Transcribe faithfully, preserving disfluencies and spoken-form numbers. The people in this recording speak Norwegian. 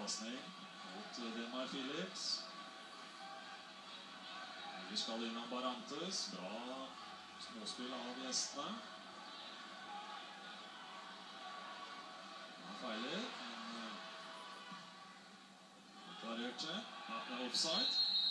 pasning mot Demar Phillips. Vi skal innom Barantes. Bra småspill av gjestene. Han feiler. Men klarert seg. Ja, det er offside.